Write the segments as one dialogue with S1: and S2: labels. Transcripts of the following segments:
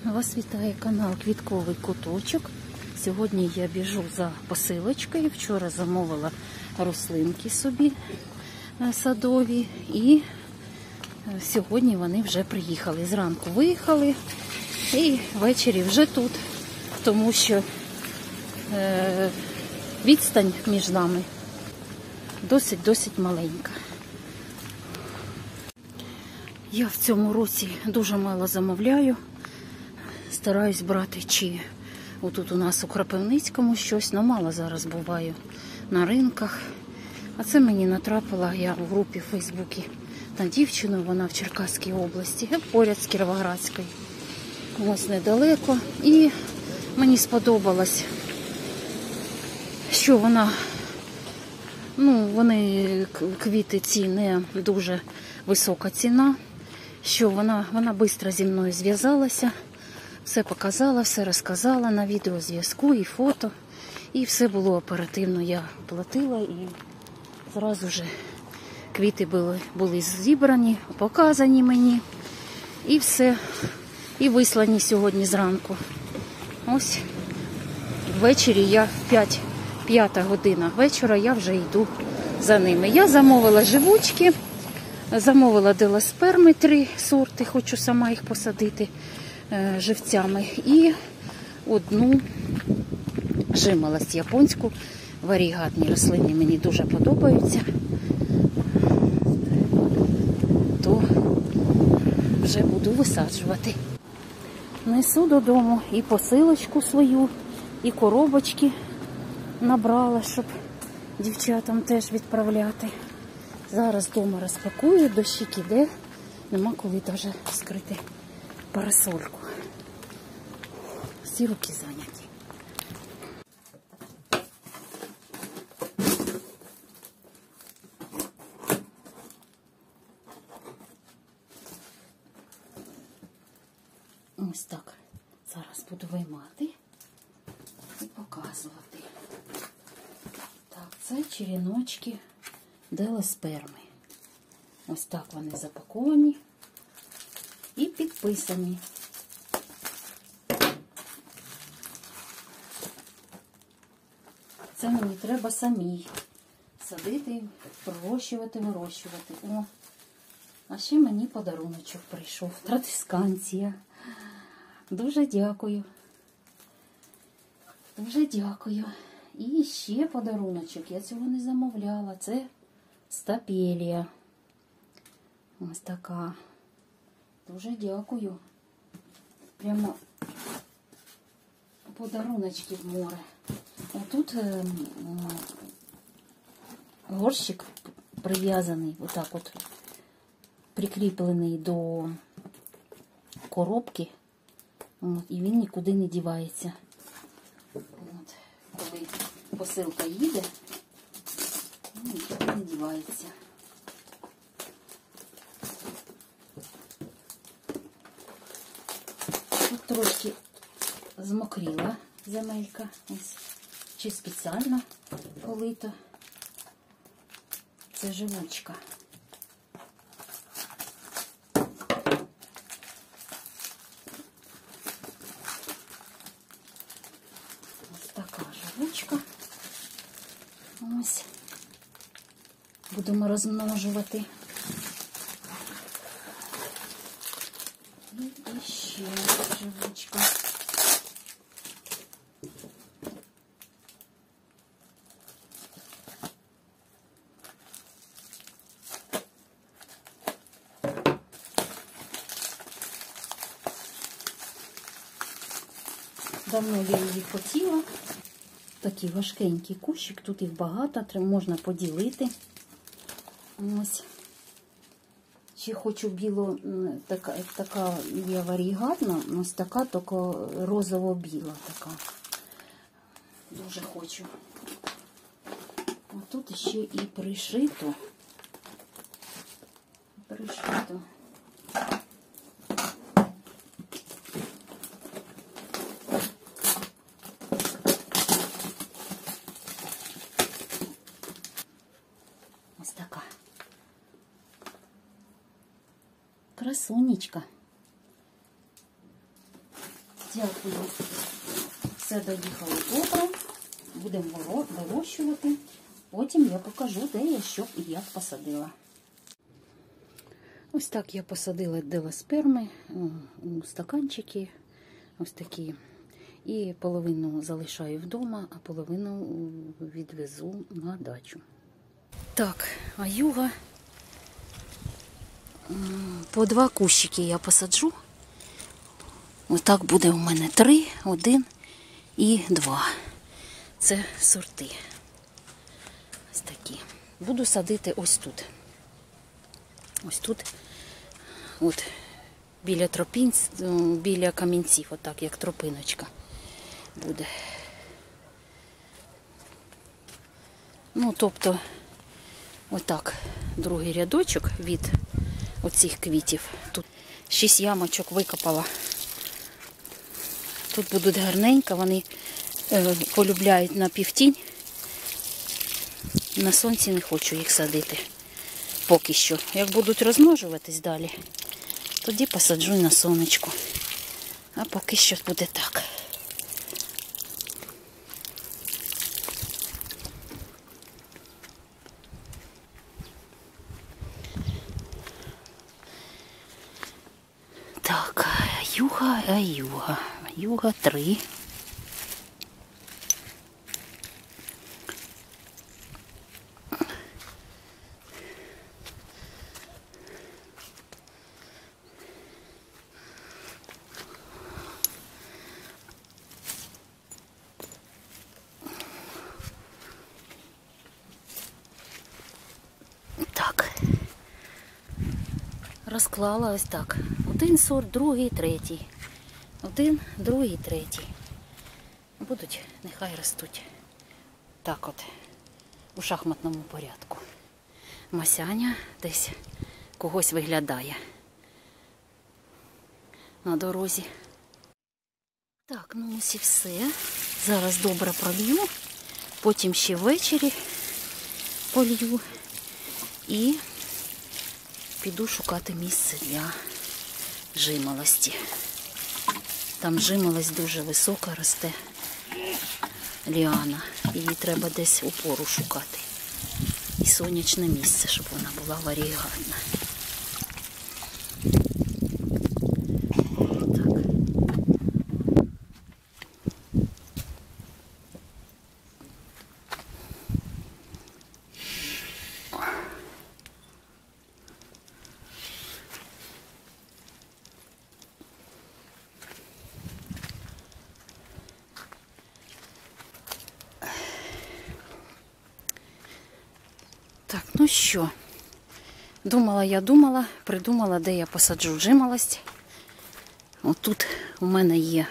S1: Вас вітає канал Квітковий Куточок. Сьогодні я біжу за посилочкою. Вчора замовила рослинки собі садові. І сьогодні вони вже приїхали. Зранку виїхали і ввечері вже тут. Тому що відстань між нами досить маленька. Я в цьому році дуже мало замовляю. Стараюсь брати чи отут у нас у Кропивницькому щось, але мало зараз буваю на ринках. А це мені натрапила я в групі в Фейсбуці на дівчину, вона в Черкаській області, поряд з Кіровоградською. Ось недалеко. І мені сподобалось, що вона, вони квіти ці не дуже висока ціна, що вона швидко зі мною зв'язалася. Все показала, все розказала на відеозв'язку і фото. І все було оперативно. Я платила і зразу ж квіти були зібрані, показані мені. І все. І вислані сьогодні зранку. Ось ввечері я 5 година вечора я вже йду за ними. Я замовила живучки, замовила делосперми 3 сорти, хочу сама їх посадити живцями. І одну жимолость японську, варігатні рослини мені дуже подобаються. То вже буду висаджувати. Несу додому і посилочку свою, і коробочки набрала, щоб дівчатам теж відправляти. Зараз вдома розпакую, дощик іде, нема коли навіть скрити парасольку. Всі руки зайняті. Ось так. Зараз буду виймати і показувати. Так, це череночки делосперми. Ось так вони запаковані і підписані. Це мені треба самій садити, вирощувати. О, а ще мені подаруночок прийшов. Традисканція. Дуже дякую. Дуже дякую. І ще подаруночок. Я цього не замовляла. Це стапелія. Ось така. Дуже дякую. Прямо подаруночки в море. Отут горщик прив'язаний, отак от прикріплений до коробки. От, і він нікуди не дівається. От, коли посилка їде, він нікуди не дівається. Тут трошки змокріла земелька, ось, чи спеціально полита. Це живучка. Ось така живучка. Ось. Будемо розмножувати. І ще живучка. Давно я її хотіла. Такий важкенький кущик, тут їх багато, можна поділити. Ось. Ще хочу біло, така є варігатна, ось така, тільки розово-біла така. Дуже хочу. А тут ще і пришито. Ось така. Красунечка. Дякую. Все доїхало добре. Будемо вирощувати. Потім я покажу, де я що і як посадила. Ось так я посадила делосперми у стаканчики. Ось такі. І половину залишаю вдома, а половину відвезу на дачу. Так, а юга по 2 кущики я посаджу. Ось так буде у мене 3, 1 і 2. Це сорти. Ось такі. Буду садити ось тут. Ось тут, от, біля камінців, отак, як тропиночка буде. Ну, тобто, отак, другий рядочок від оцих квітів. Тут 6 ямочок викопала. Тут будуть гарненько, вони полюбляють на півтінь. На сонці не хочу їх садити поки що. Як будуть розмножуватись далі, тоді посаджу на сонечку. А поки що буде так. Так, юга 3. Так. Розклала ось так. 1 сорт, другий, третій. 1, другий, третій. Будуть, нехай ростуть. Так от, у шахматному порядку. Масяня десь когось виглядає на дорозі. Так, ну ось і все. Зараз добре пролью. Потім ще ввечері полью. І піду шукати місце для жимолості. Там жимолость дуже висока росте, ліана. Її треба десь опору шукати. І сонячне місце, щоб вона була варігатна. Так, ну що, придумала, де я посаджу жимолость. Отут у мене є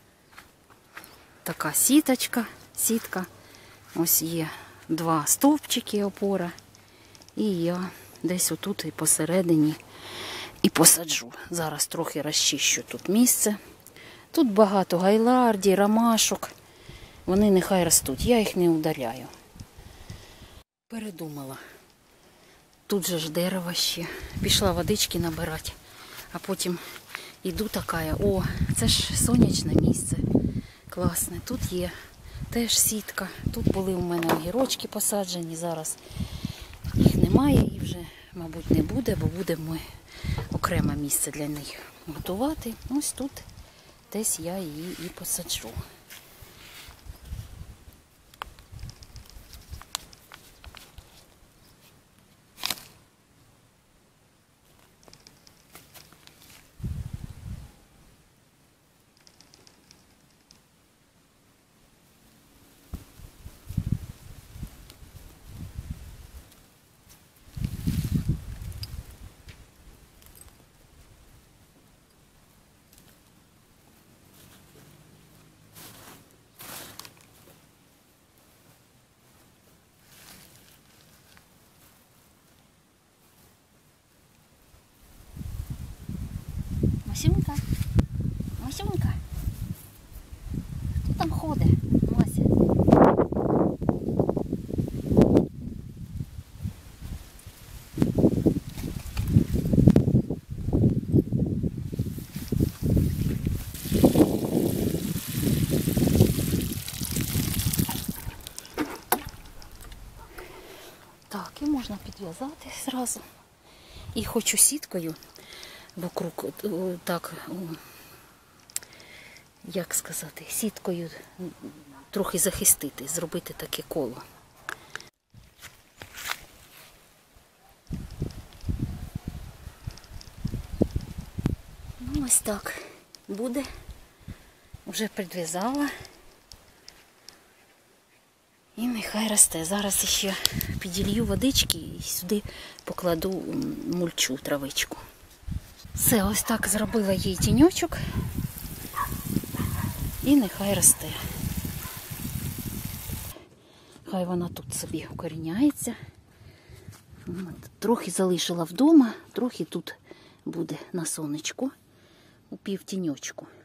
S1: така сітка. Ось є 2 стовпчики опора. І я десь отут і посередині і посаджу. Зараз трохи розчищу тут місце. Тут багато гайларді, ромашок. Вони нехай ростуть, я їх не удаляю. Передумала. Тут же ж дерево ще. Пішла водички набирати. А потім іду така, о, це ж сонячне місце. Класне. Тут є теж сітка. Тут були у мене огірочки посаджені. Зараз їх немає і вже, мабуть, не буде, бо будемо окреме місце для них готувати. Ось тут десь я її і посаджу. підв'язати зразу. І хочу сіткою вокруг, так, як сказати, сіткою трохи захистити, зробити таке коло. Ну, ось так буде. Вже підв'язала. І нехай росте. Зараз ще піділью водички і сюди покладу мульчу, травичку. Все, ось так зробила їй тіньочок. І нехай росте. Хай вона тут собі укоріняється. Трохи залишила вдома, трохи тут буде на сонечку у півтіньочку.